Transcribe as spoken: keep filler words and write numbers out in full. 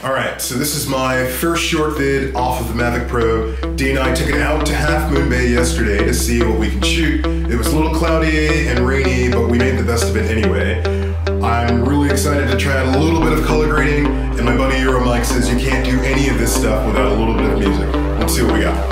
Alright, so this is my first short vid off of the Mavic Pro. Dee and I took it out to Half Moon Bay yesterday to see what we can shoot. It was a little cloudy and rainy, but we made the best of it anyway. I'm really excited to try out a little bit of color grading, and my buddy Euro Mike says you can't do any of this stuff without a little bit of music. Let's see what we got.